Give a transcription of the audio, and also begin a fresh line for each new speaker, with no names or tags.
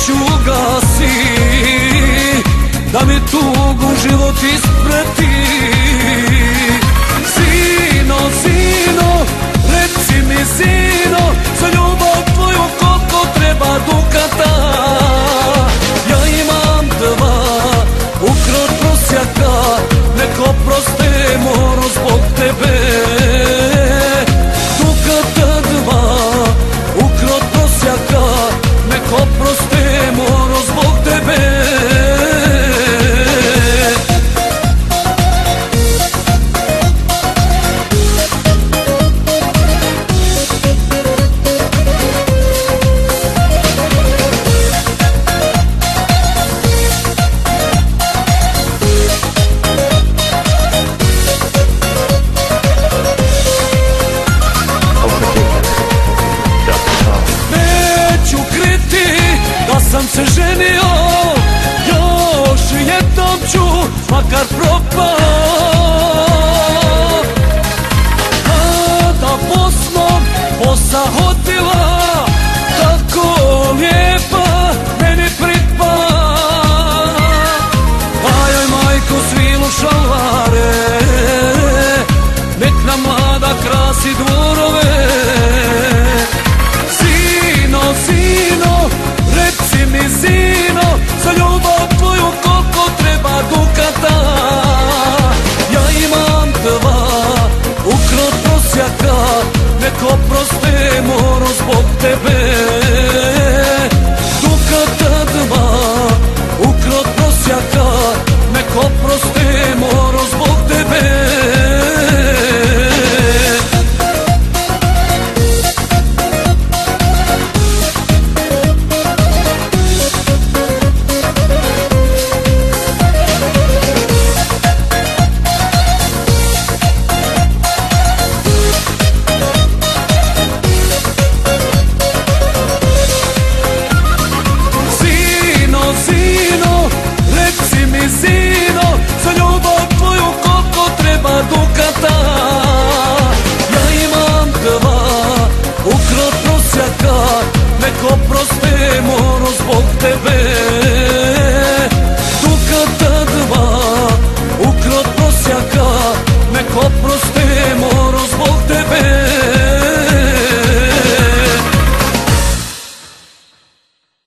neću gasi, da mi tugu život isprati. Sino, sino, reci mi sino, za ljubav tvoju koliko treba dukata. Ja imam dva ukrot prosjaka, neko proste moro zbog tebe. Dukata dva ukrot prosjaka, neko proste moro zbog tebe. Sam se ženio, još jednom ću makar propao. Kada Bosnom posahodila,